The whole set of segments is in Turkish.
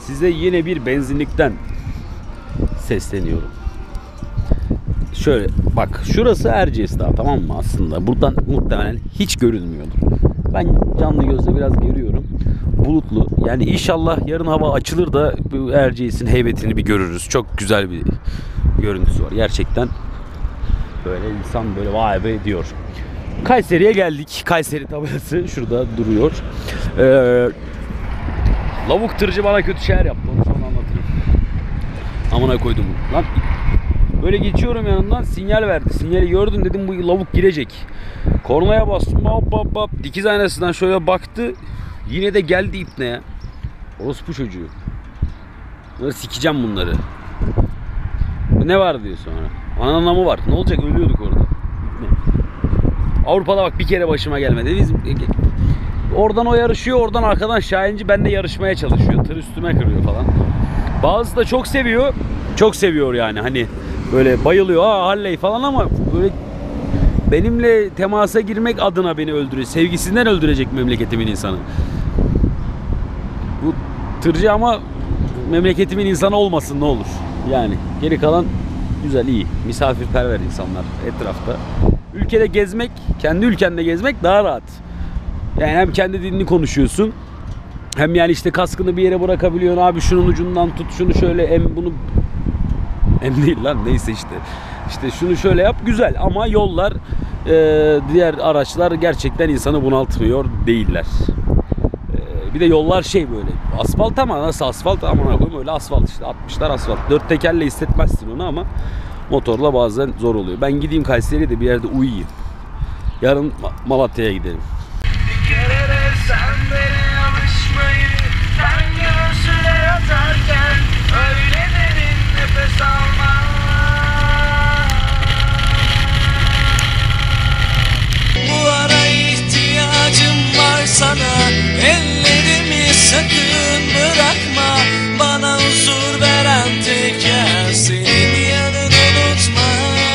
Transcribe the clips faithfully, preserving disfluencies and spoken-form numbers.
size yine bir benzinlikten sesleniyorum. Şöyle bak, şurası Erciyes Dağı, tamam mı aslında? Buradan muhtemelen hiç görünmüyordur. Ben canlı gözle biraz görüyorum. Bulutlu. Yani inşallah yarın hava açılır da bu Erciyes'in heybetini bir görürüz. Çok güzel bir görüntüsü var. Gerçekten böyle insan böyle vay be diyor. Kayseri'ye geldik. Kayseri tabelası şurada duruyor. Ee, lavuk tırcı bana kötü şeyler yaptı. Onu sonra anlatırım. Amına koydum. Lan böyle geçiyorum yanından, sinyal verdi. Sinyali gördüm, dedim bu lavuk girecek. Kornaya bastım. Hop hop hop. Dikiz aynasından şöyle baktı. Yine de geldi ipne ya. Orospu çocuğu. Bunları sikeceğim bunları. Ne var diyor sonra. Ananamı var. Ne olacak, ölüyorduk orada. Avrupa'da bak bir kere başıma gelmedi. Biz oradan o yarışıyor, oradan arkadan Şahinci benimle yarışmaya çalışıyor. Tır üstüme kırıyor falan. Bazısı da çok seviyor. Çok seviyor yani, hani böyle bayılıyor. Aa Halley falan, ama böyle benimle temasa girmek adına beni öldürüyor. Sevgisinden öldürecek memleketimin insanı. Bu tırcı ama memleketimin insanı olmasın ne olur. Yani geri kalan güzel, iyi. Misafirperver insanlar etrafta. Ülkede gezmek, kendi ülkende gezmek daha rahat. Yani hem kendi dilini konuşuyorsun, hem yani işte kaskını bir yere bırakabiliyorsun. Abi şunun ucundan tut, şunu şöyle em bunu em değil lan, neyse işte. İşte şunu şöyle yap, güzel, ama yollar e, diğer araçlar gerçekten insanı bunaltmıyor değiller. E, bir de yollar şey böyle asfalt, ama nasıl asfalt, aman koyayım, öyle asfalt işte, atmışlar asfalt. Dört tekerle hissetmezsin onu, ama motorla bazen zor oluyor. Ben gideyim Kayseri'ye de bir yerde uyuyayım. Yarın Malatya'ya gidelim. Bu ara ihtiyacım var sana, ellerimi sakın bırakma. Bana huzur veren tek yer senin yanın, unutma.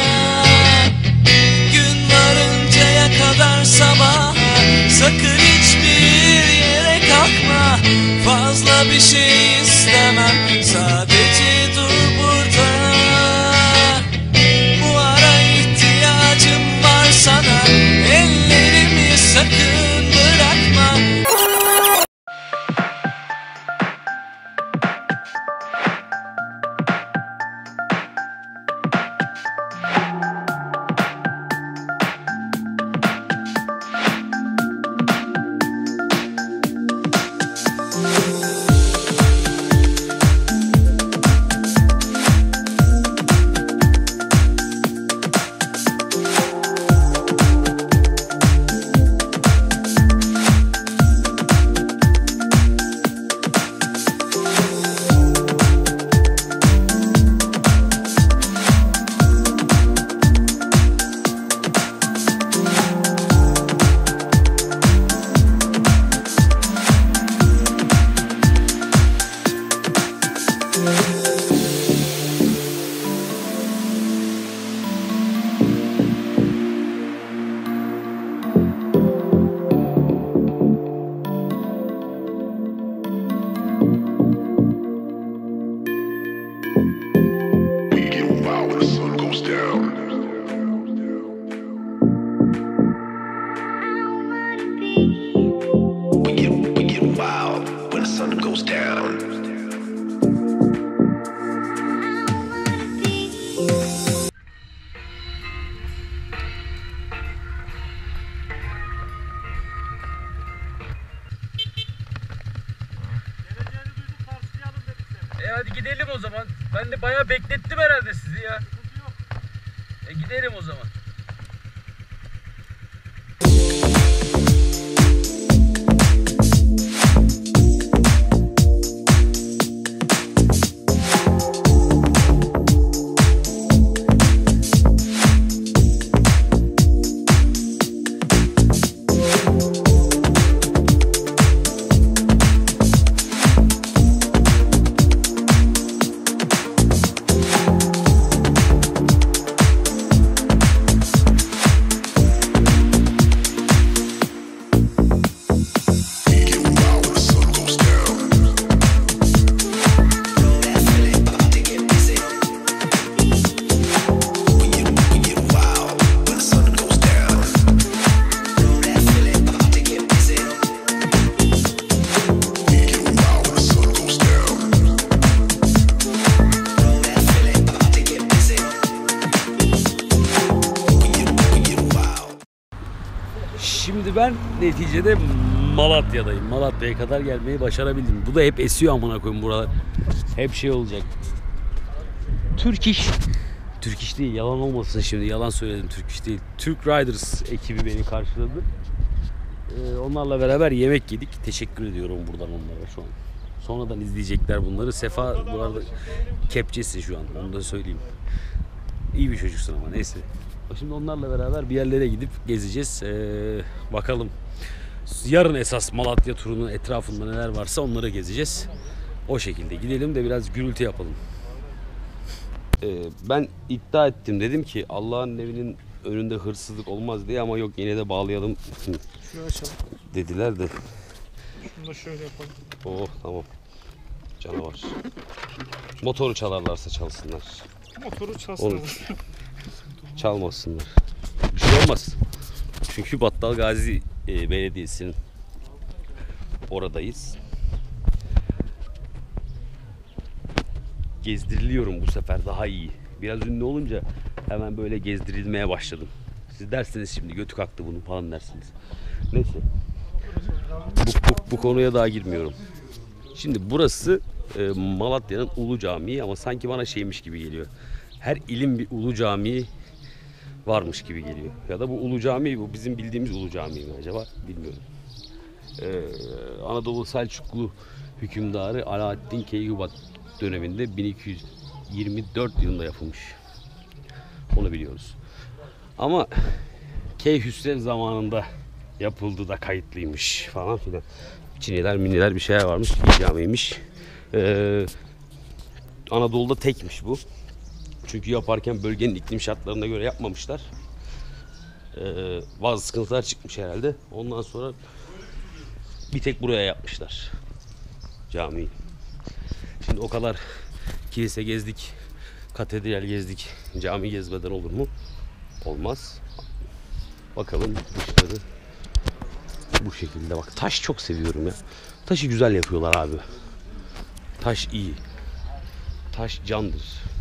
Gün varıncaya kadar sabaha, sakın hiçbir yere kalkma. Fazla bir şey istemem, sadece dur burada. Bu ara ihtiyacım var sana, ellerimi sakın bırakma. E hadi gidelim o zaman. Ben de bayağı beklettim herhalde sizi ya. E gidelim o zaman. ben neticede Malatya'dayım. Malatya'ya kadar gelmeyi başarabildim. Bu da hep esiyor amına koyayım buralar. Hep şey olacak. Türk iş. Türk iş değil, yalan olmasın şimdi. Yalan söyledim, Türk iş değil. Türk Riders ekibi beni karşıladı. Ee, onlarla beraber yemek yedik. Teşekkür ediyorum buradan onlara şu an. Sonradan izleyecekler bunları. Sefa bu arada kepçesi şu an. Onu da söyleyeyim. İyi bir çocuksun ama neyse. Şimdi onlarla beraber bir yerlere gidip gezeceğiz. Ee, bakalım. Yarın esas Malatya turunun etrafında neler varsa onları gezeceğiz. O şekilde gidelim de biraz gürültü yapalım. Ee, ben iddia ettim. Dedim ki Allah'ın evinin önünde hırsızlık olmaz diye ama yok yine de bağlayalım Şunu açalım. dediler de. Şunu da şöyle yapalım. Oh tamam. Canavar. Motoru çalarlarsa çalsınlar. Motoru çalsınlar. Onu çalmasınlar. Bir şey olmaz. Çünkü Battal Gazi e, Belediyesi'nin oradayız. Gezdiriliyorum bu sefer daha iyi. Biraz ünlü olunca hemen böyle gezdirilmeye başladım. Siz dersiniz şimdi götü kalktı bunun falan dersiniz. Neyse. Bu, bu, bu konuya daha girmiyorum. Şimdi burası e, Malatya'nın Ulu Camii ama sanki bana şeymiş gibi geliyor. Her ilin bir Ulu Camii varmış gibi geliyor. Ya da bu Ulu Cami bu bizim bildiğimiz Ulu Cami mi acaba bilmiyorum. Ee, Anadolu Selçuklu hükümdarı Alaaddin Keykubat döneminde bin iki yüz yirmi dört yılında yapılmış. Onu biliyoruz. Ama Keyhüsrev zamanında yapıldı da kayıtlıymış falan filan. Çiniler miniler bir şeyler varmış. İyi camiymiş. Ee, Anadolu'da tekmiş bu. Çünkü yaparken bölgenin iklim şartlarına göre yapmamışlar. Ee, bazı sıkıntılar çıkmış herhalde. Ondan sonra bir tek buraya yapmışlar camiyi. Şimdi o kadar kilise gezdik, katedral gezdik, cami gezmeden olur mu? Olmaz. Bakalım dışarı bu şekilde bak. Taş çok seviyorum ya. Taşı güzel yapıyorlar abi. Taş iyi. Taş candır.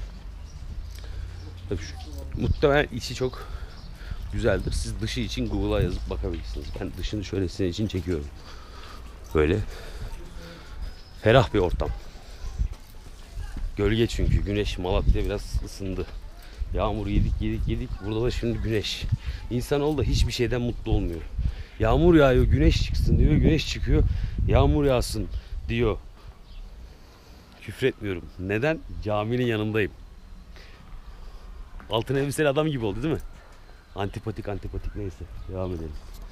Tabii şu, muhtemelen içi çok güzeldir. Siz dışı için Google'a yazıp bakabilirsiniz. Ben dışını şöyle sizin için çekiyorum. Böyle ferah bir ortam. Gölge çünkü. Güneş Malatya biraz ısındı. Yağmur yedik yedik yedik. Burada da şimdi güneş. İnsanoğlu da hiçbir şeyden mutlu olmuyor. Yağmur yağıyor, güneş çıksın diyor. Güneş çıkıyor, yağmur yağsın diyor. Küfretmiyorum. Neden? Caminin yanındayım. Altın elbiseli adam gibi oldu değil mi? Antipatik antipatik neyse. Devam edelim.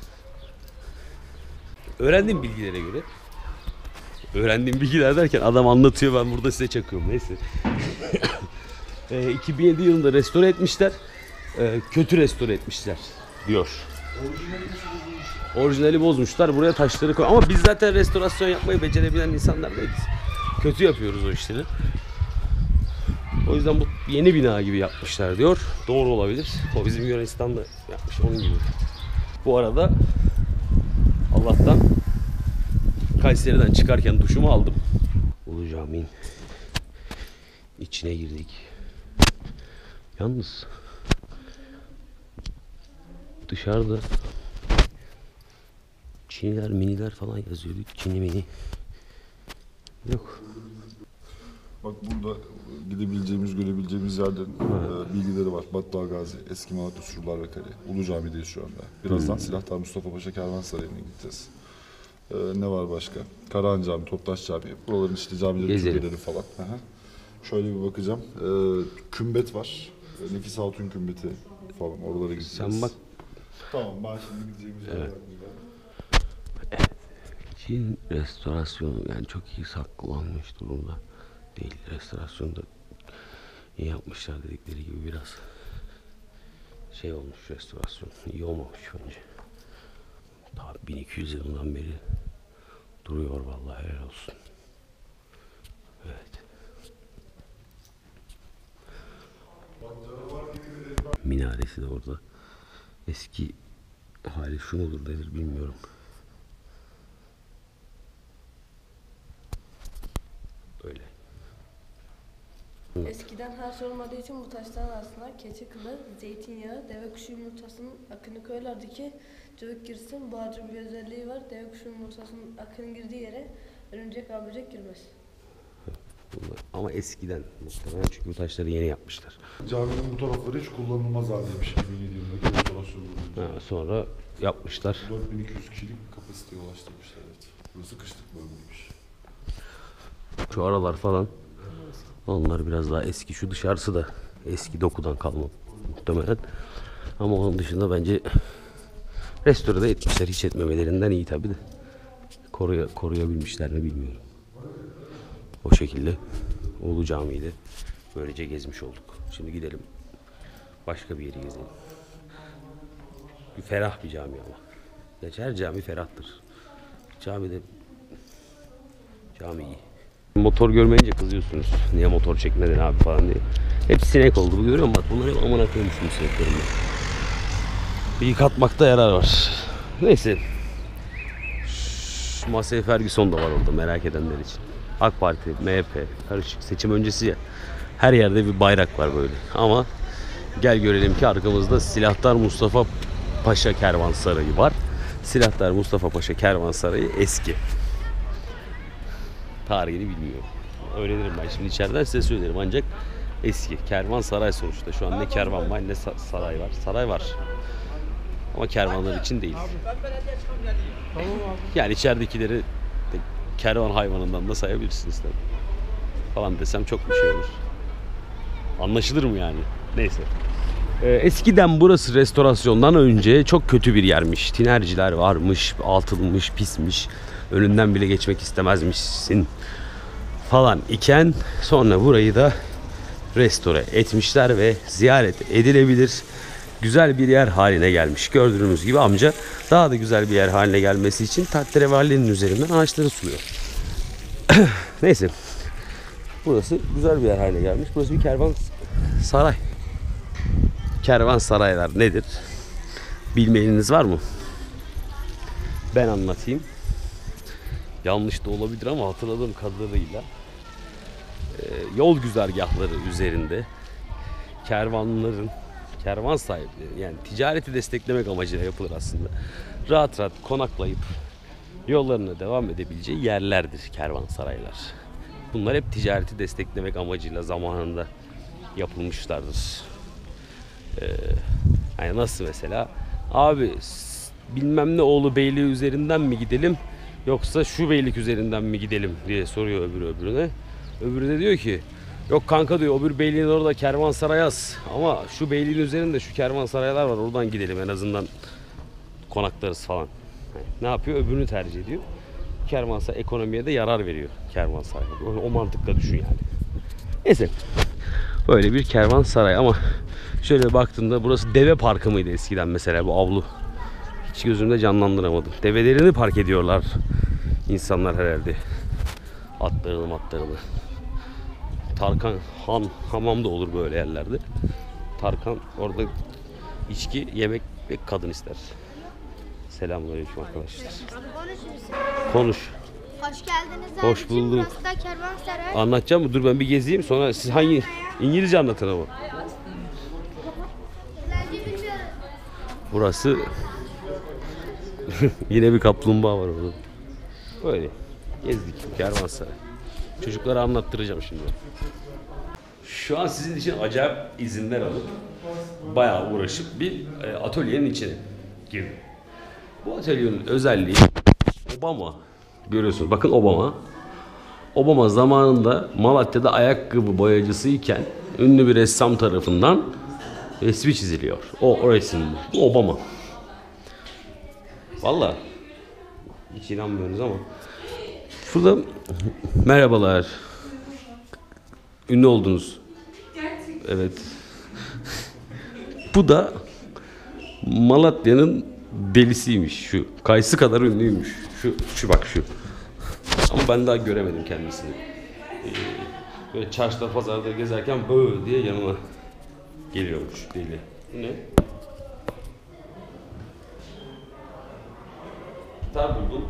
Öğrendiğim bilgilere göre öğrendiğim bilgiler derken adam anlatıyor ben burada size çakıyorum neyse. e, iki bin yedi yılında restore etmişler. E, kötü restore etmişler diyor. Orijinali bozmuşlar. Buraya taşları koy. Ama biz zaten restorasyon yapmayı becerebilen insanlar değiliz. Kötü yapıyoruz o işleri. O yüzden bu yeni bina gibi yapmışlar diyor. Doğru olabilir. O bizim Yunanistan'da yapmış onun gibi. Bu arada Allah'tan Kayseri'den çıkarken duşumu aldım. Ulu Cami'nin içine girdik. Yalnız dışarıda Çiniler miniler falan yazıyordu. Çini mini yok. Bak burada gidebileceğimiz, görebileceğimiz yerlerin e, bilgileri var. Battal Gazi, Eski Malatya Surlar ve Kale. Ulu Cami'deyiz şu anda. Birazdan hmm. Silahtar Mustafa Paşa Kervansarayı'na gideceğiz. E, ne var başka? Karahan Cami, Toptaş Cami. Buraların işte camileri, türbeleri falan. Aha. Şöyle bir bakacağım. E, kümbet var. E, Nefis Hatun kümbeti falan. Oralara gideceğiz. Sen bak. Tamam, ben şimdi gideceğimiz yerler. Evet. Çin restorasyonu yani çok iyi saklanmış durumda değil. Restorasyonda iyi yapmışlar dedikleri gibi biraz şey olmuş restorasyon. İyi olmamış bence. Daha bin iki yüz yılından beri duruyor vallahi helal olsun. Evet. Minaresi de orada. Eski hali şu mudur nedir bilmiyorum. Öyle. Eskiden harç olmadığı için bu taşların arasına keçi kılı, zeytinyağı, deve kuşu yumurtasının akını koyarlardı ki cıvık girsin. Bu ağacın bir özelliği var. Deve kuşu yumurtasının akının girdiği yere örümcek ve böcek girmez. Ama eskiden muhtemelen çünkü bu taşları yeni yapmışlar. Caminin bu tarafları hiç kullanılmaz haldeymiş iki bin yedi yılında restorasyon Ha, sonra yapmışlar. dört bin iki yüz kişilik kapasiteye ulaştırmışlar, evet. Burası kışlık bölgeymiş. Şu aralar falan onlar biraz daha eski. Şu dışarısı da eski dokudan kalma muhtemelen. Ama onun dışında bence restore da etmişler. Hiç etmemelerinden iyi tabi de. Koruya, koruyabilmişler mi bilmiyorum. O şekilde Ulu Camii'yi de böylece gezmiş olduk. Şimdi gidelim başka bir yeri gezelim. Bir ferah bir cami ama. Gerçi her cami ferahtır. Camide cami iyi. Motor görmeyince kızıyorsunuz. Niye motor çekmedin abi falan diye. Hep sinek oldu. Bu görüyor musun? Bak bunları hep amına koymuşum sineklerimle. Bir yıkatmakta yarar var. Neyse. Massey Ferguson da var orada merak edenler için. AK Parti, M H P, karışık seçim öncesi ya. Her yerde bir bayrak var böyle. Ama gel görelim ki arkamızda Silahtar Mustafa Paşa Kervansarayı var. Silahtar Mustafa Paşa Kervansarayı eski. Tarihini bilmiyorum. Öğrenirim ben şimdi içeriden size söylerim ancak eski. Kervansaray sonuçta. Şu an ne kervan var ne saray var. Saray var. Ama kervanlar için değil. Yani içeridekileri de kervan hayvanından da sayabilirsiniz tabii. Falan desem çok bir şey olur. Anlaşılır mı yani? Neyse. Ee, eskiden burası restorasyondan önce çok kötü bir yermiş. Tinerciler varmış, altılmış, pismiş. Önünden bile geçmek istemezmişsin falan iken sonra burayı da restore etmişler ve ziyaret edilebilir güzel bir yer haline gelmiş. Gördüğünüz gibi amca daha da güzel bir yer haline gelmesi için tahterevallenin üzerinden ağaçları suluyor. Neyse. Burası güzel bir yer haline gelmiş. Burası bir kervansaray. Kervansaraylar nedir? Bilmeyeniniz var mı? Ben anlatayım. Yanlış da olabilir ama hatırladığım kadarıyla e, yol güzergahları üzerinde kervanların, kervan sahipleri yani ticareti desteklemek amacıyla yapılır aslında. Rahat rahat konaklayıp yollarına devam edebileceği yerlerdir kervansaraylar. Bunlar hep ticareti desteklemek amacıyla zamanında yapılmışlardır. Ee, yani nasıl mesela? Abi bilmem ne oğlu beyliği üzerinden mi gidelim yoksa şu beylik üzerinden mi gidelim diye soruyor öbürü öbürüne. Öbürü de diyor ki yok kanka diyor öbür beyliğin orada kervansaray az ama şu beyliğin üzerinde şu kervansaraylar var oradan gidelim en azından konaklarız falan. Yani ne yapıyor? Öbürünü tercih ediyor. Kervansaray ekonomiye de yarar veriyor kervansaray. O, o mantıkla düşün yani. Neyse. Böyle bir kervansaray ama şöyle baktığımda burası deve parkı mıydı eskiden mesela bu avlu? Hiç gözümde canlandıramadım. Develerini park ediyorlar insanlar herhalde. Atlarını matlarını. Tarkan Han hamam da olur böyle yerlerde. Tarkan orada içki, yemek ve kadın ister. Selamünaleyküm arkadaşlar. Konuş. Hoş geldiniz. Hoş abicim. bulduk. Burası da kervansaray. Anlatacağım mı? Dur ben bir gezeyim sonra siz hangi İngilizce anlatın ama. Bence bilmiyorum. Burası yine bir kaplumbağa var orada. Böyle gezdik kervansaray. Çocuklara anlattıracağım şimdi. Şu an sizin için acayip izinler alıp bayağı uğraşıp bir e, atölyenin içine girdim. Bu atölyenin özelliği Obama. Görüyorsunuz bakın Obama. Obama zamanında Malatya'da ayakkabı boyacısı iken ünlü bir ressam tarafından resmi çiziliyor. O, o resim bu. Bu Obama. Vallahi hiç inanmıyorsunuz ama şurada merhabalar. Ünlü oldunuz. Evet. Bu da Malatya'nın delisiymiş şu. Kayısı kadar ünlüymüş. Şu, şu bak şu. Ama ben daha göremedim kendisini. Ee, böyle çarşıda pazarda gezerken böyle diye yanıma geliyormuş deli. Bu ne? Gitar buldum.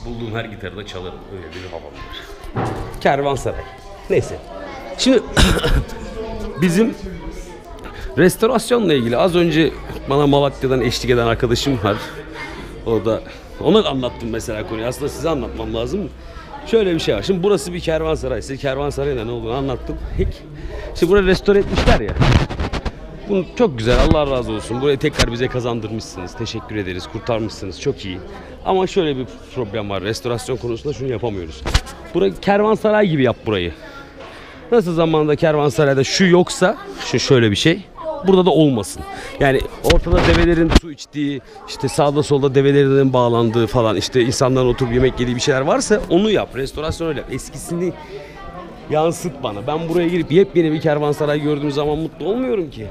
Bulduğum her gitarda çalarım. Öyle bir havam var. Kervansaray. Neyse. Şimdi bizim restorasyonla ilgili az önce bana Malatya'dan eşlik eden arkadaşım var. O da ona anlattım mesela konuyu. Aslında size anlatmam lazım. Şöyle bir şey var. Şimdi burası bir kervansaray. Size kervansarayla ne olduğunu anlattım. Şimdi burayı restore etmişler ya. Bunu çok güzel. Allah razı olsun. Burayı tekrar bize kazandırmışsınız. Teşekkür ederiz. Kurtarmışsınız. Çok iyi. Ama şöyle bir problem var. Restorasyon konusunda şunu yapamıyoruz. Burayı kervansaray gibi yap burayı. Nasıl zamanında kervansarayda şu yoksa, şu şöyle bir şey, burada da olmasın. Yani ortada develerin su içtiği, işte sağda solda develerin bağlandığı falan, işte insanların oturup yemek yediği bir şeyler varsa onu yap. Restorasyon öyle yap. Eskisini yansıt bana. Ben buraya girip yepyeni bir kervansaray gördüğüm zaman mutlu olmuyorum ki.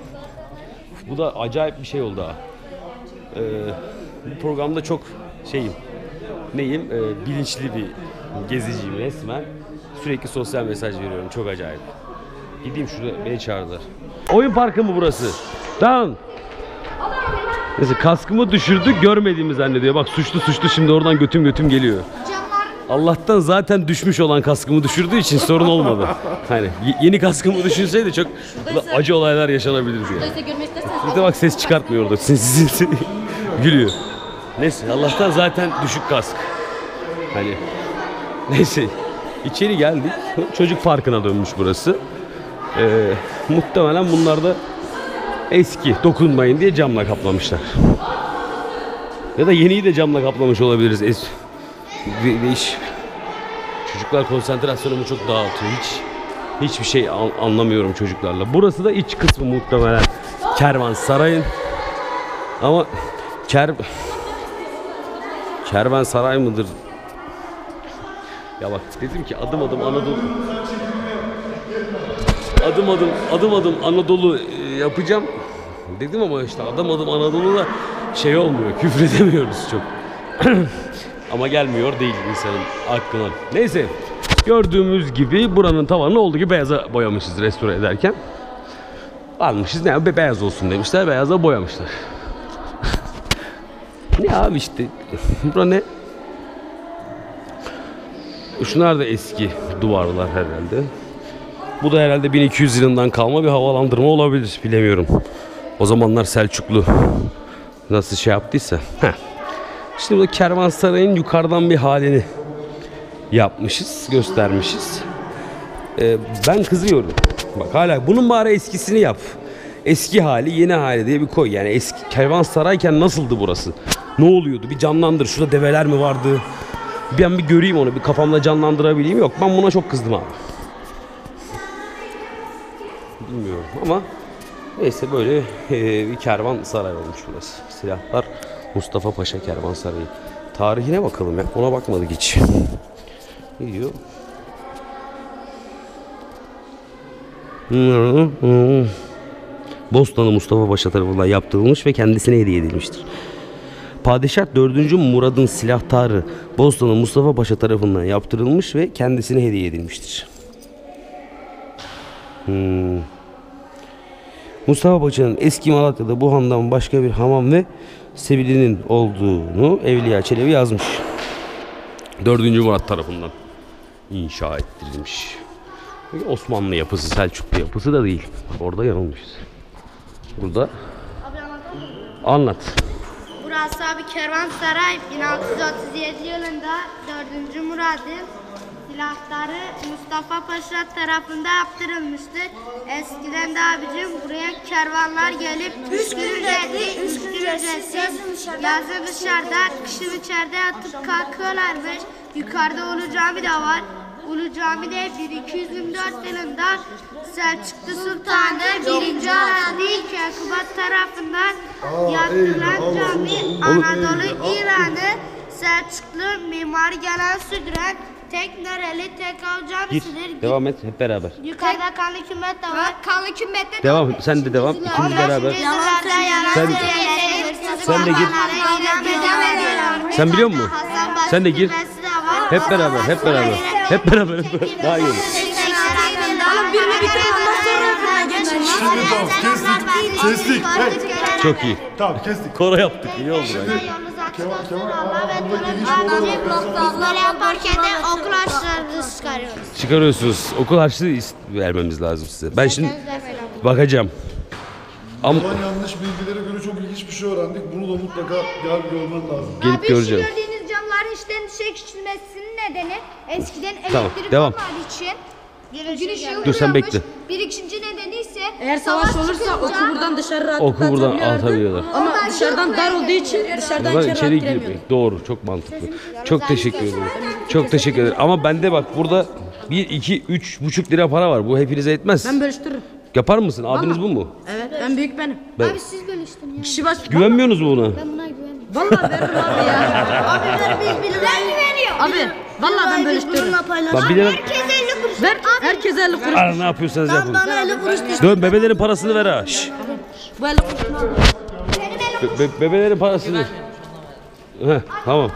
Bu da acayip bir şey oldu ha. Ee, bu programda çok şeyim, neyim, ee, bilinçli bir geziciyim resmen. Sürekli sosyal mesaj veriyorum. Çok acayip. Gideyim şurada, beni çağırdılar. Oyun parkı mı burası? Down. Neyse kaskımı düşürdü, görmediğimi zannediyor. Bak suçlu suçlu şimdi oradan götüm götüm geliyor. Allah'tan zaten düşmüş olan kaskımı düşürdüğü için sorun olmadı. Hani yeni kaskımı düşünseydi çok acı olaylar yaşanabilirdi yani. İşte bak ses çıkartmıyor orada. Sinsi gülüyor. Neyse Allah'tan zaten düşük kask. Hani neyse. İçeri geldik. Çocuk parkına dönmüş burası. Ee, muhtemelen bunlar da eski, dokunmayın diye camla kaplamışlar. Ya da yeniyi de camla kaplamış olabiliriz. Es de değiş. Çocuklar konsantrasyonumu çok dağıtıyor. Hiç hiçbir şey an anlamıyorum çocuklarla. Burası da iç kısmı muhtemelen kervansarayın. Ama ker kervansaray mıdır? Ya bak dedim ki adım adım Anadolu adım adım adım adım Anadolu yapacağım dedim ama işte adım adım Anadolu'da şey olmuyor, küfredemiyoruz çok. Ama gelmiyor değil insanın aklına. Neyse gördüğümüz gibi buranın tavanı olduğu gibi beyaza boyamışız restore ederken. Almışız ne be beyaz olsun demişler, beyaza boyamışlar. Ne abi işte bura ne? Şunlar da eski duvarlar herhalde. Bu da herhalde bin iki yüz yılından kalma bir havalandırma olabilir. Bilemiyorum. O zamanlar Selçuklu nasıl şey yaptıysa. Heh. Şimdi bu kervansarayın yukarıdan bir halini yapmışız, göstermişiz. Ee, ben kızıyorum. Bak hala bunun bari eskisini yap. Eski hali, yeni hali diye bir koy. Yani eski kervansarayken nasıldı burası? Ne oluyordu? Bir canlandır. Şurada develer mi vardı? Ben bir göreyim onu, bir kafamda canlandırabileyim. Yok, ben buna çok kızdım abi. Bilmiyorum ama neyse böyle e, bir kervansaray olmuş burası. Silahlar Mustafa Paşa Kervansarayı. Tarihine bakalım ya, ona bakmadık hiç. Ne diyor? Bostanlı Mustafa Paşa tarafından yaptırılmış ve kendisine hediye edilmiştir. Padişah dördüncü Murad'ın silahtarı Bostanlı Mustafa Paşa tarafından yaptırılmış ve kendisine hediye edilmiştir. Hmm. Mustafa Paşa'nın eski Malatya'da bu handan başka bir hamam ve sebilinin olduğunu Evliya Çelebi yazmış. dördüncü Murat tarafından inşa ettirilmiş. Osmanlı yapısı, Selçuklu yapısı da değil. Orada yanılmışız. Burada anlat. Burası abi kervansaray bin altı yüz otuz yedi yılında dördüncü Murad'ın silahları Mustafa Paşa tarafından yaptırılmıştır. Eskiden de abicim buraya kervanlar gelip üç gün ücretli, üç gün ücretsiz yazın dışarıda, kışın içeride yatıp kalkıyorlarmış. Yukarıda Ulu Cami de var. Ulu Cami de bin iki yüz yirmi dört yılında Selçuklu Sultanı birinci Ahmet Keykubat tarafından yaptırılan cami Anadolu İran'ı Selçuklu mimari gelen sürdüren tek nereli tek av camisidir. Git, devam et hep beraber. Yukarıda kanlı kümbet de var. Kanlı kümbette de devam, sen de devam. İkimiz beraber. Sen, sen de gir. Sen biliyor musun? Sen de gir. Hep beraber, hep beraber. Hep beraber, hep beraber. Daha iyi olur. Kestik. Çok iyi. Tamam kestik. Koro yaptık. İyi oldu bence. Aktivasyon Kemal, Allah ve burada tanrı geniş bir oda abicim. var. Biz böyle yaparken de okul harçlarını çıkarıyoruz. Çıkarıyorsunuz. Okul harçlığı is- vermemiz lazım size. Ben şimdi bakacağım. Ama Ulan yanlış bilgilere göre çok ilginç bir şey öğrendik. Bunu da mutlaka gel bir görmen lazım. gelip Abi şu göreceğim. gördüğünüz camların içten dışarı küçülmesinin nedeni eskiden Tamam, elektrik devam. olmadığı için gün ışığı Dur, sen vuruyormuş. bekle. Bir ikinci nedeni ise Eğer savaş olursa çıkınca oku buradan dışarı rahatlıkla Oku buradan atabiliyorlardı. atabiliyorlar. Ama Oradan dışarıdan çok dar olduğu önemli. için dışarıdan Ben içeri içeri rahat girip giremiyordu. doğru, çok mantıklı. Çok teşekkür ederim. Çok teşekkür ederim. Ama bende bak burada bir, iki, üç buçuk lira para var. Bu hepinize etmez. Ben bölüştürürüm. Yapar mısın? Abiniz bu mu? Evet ben büyük benim. Ben... Abi siz bölüştün ya. Kişi baş... Güvenmiyorsunuz mu buna? Ben buna güvenmiyorum. Vallahi veririm abi ya. Abi ver biz bir Ben güveniyorum. Abi vallahi ben bölüştürürüm. Lan bir lira... Herkes elli kuruş. Ver herkese elli kuruş. Aa, ne yapıyorsanız yapın. Bana elli kuruş düştü. Dön bebelerin parasını ver ha. Şşş. Bu elli kuruşunu al. Be- be- bebelerin parasını. Heh, tamam.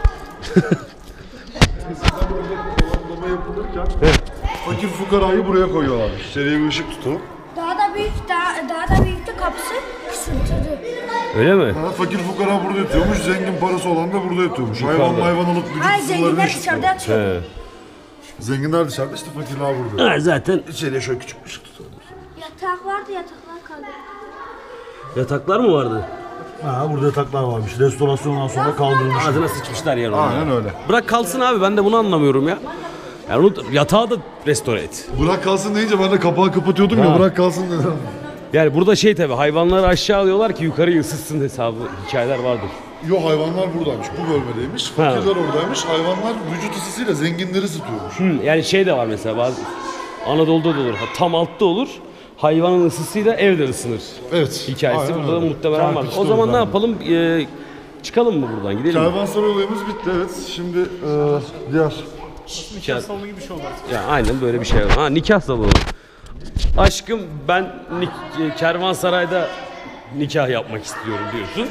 Planlama yapılırken fakir fukarayı buraya koyuyorlar. İçeriye bir ışık tutup. Daha da büyük, daha, daha da büyüktü kapısı. Kısıntıldı. Öyle mi? Ha, fakir fukara burada yatıyormuş, zengin parası olan da burada yatıyormuş. Hayvan hayvan alıp Ay vücut zenginler ısılarını dışarıda ışıtıyor. atıyor. He. Zenginler dışarıda, işte fakirler burada. Ha, zaten İçeriye şöyle küçük bir ışık tutuyor. Yatak vardı, yataklar kaldı. yataklar mı vardı? Ha, burada yataklar varmış. Restorasyondan sonra kaldırılmış. Ağzına sıçmışlar yani onlar. Aynen öyle. Bırak kalsın abi, ben de bunu anlamıyorum ya. Yani onu yatağı da restore et. Bırak kalsın deyince ben de kapağı kapatıyordum Ha. ya, bırak kalsın dedim. Yani burada şey tabi, hayvanları aşağı alıyorlar ki yukarıyı ısıtsın hesabı hikayeler vardır. Yo, hayvanlar buradaymış, bu bölmedeymiş. Fakirler oradaymış. Hayvanlar vücut ısısıyla zenginleri ısıtıyormuş. Hı, yani şey de var mesela, bazı Anadolu'da da olur, ha, tam altta olur. Hayvanın ısısıyla evde ısınır. Evet. Hikayesi aynen burada da öyle. muhtemelen var. Kerpiçte O zaman ne orada. yapalım? Ee, çıkalım mı buradan, gidelim mi? Kervansaray olayımız bitti, evet. Şimdi e, diğer... Nikah salonu gibi bir şey oldu artık. Ya aynen böyle bir şey var. Ha, nikah salonu. Aşkım ben nik- e, Kervansaray'da nikah yapmak istiyorum diyorsun.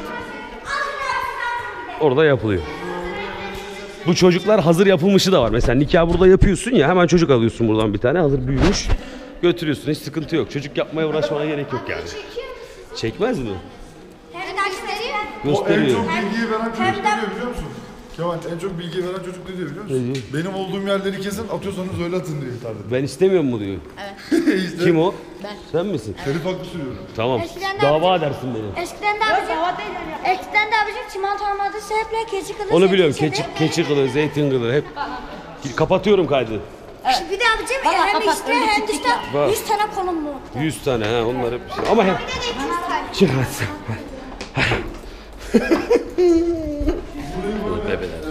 Orada yapılıyor. Bu çocuklar hazır yapılmışı da var. Mesela nikah burada yapıyorsun ya, hemen çocuk alıyorsun buradan bir tane hazır büyümüş. Götürüyorsun, hiç sıkıntı yok. Çocuk yapmaya uğraşmana gerek yok yani. Çekmez mi? Hem dersleri O en Gösteriyor. çok bilgiyi veren çocuk ne diyor biliyor musun? Kemal, en çok bilgiyi veren çocuk ne diyor biliyor musun? Benim olduğum yerleri kesin, atıyorsanız öyle atın diyor hitap ediyor. Ben istemiyorum mu diyor. İşte Kim o? Ben. Sen misin? Herif haklı sürüyorum. Tamam. Eskiden de- Dava edersin beni. eskiden de abicim, eskiden de abicim çimento olmadı sebeple keçi kılı. Onu biliyorum. zeytin Keçi, sebeple- keçi kılı, zeytin kılı hep. Kapatıyorum kaydı. Bir de abicim hem içte hem dışta Var. yüz tane kolum bu. yüz tane ha, onlar hep şey. Ama hep çık hadi sen. Bebeler.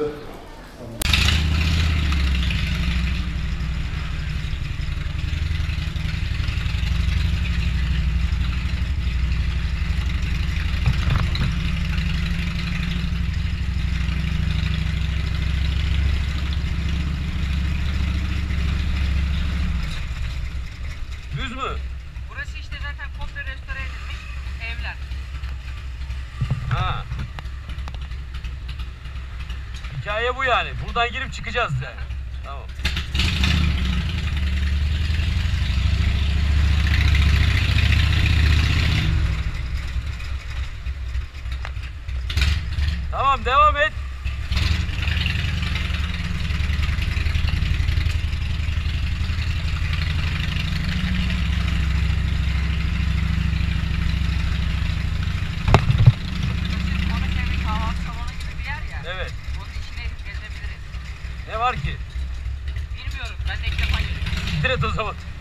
Düz mü? Burası işte zaten komple restore edilmiş evler. Ha. Hikaye bu yani. Buradan girip çıkacağız yani. Tamam. Tamam, devam et. Monaco kahvaltı salonu gibi bir yer ya. Evet. Onun içine gezebiliriz. Ne var ki? Bilmiyorum, ben de ilk defa geliyorum. Direkt o zaman.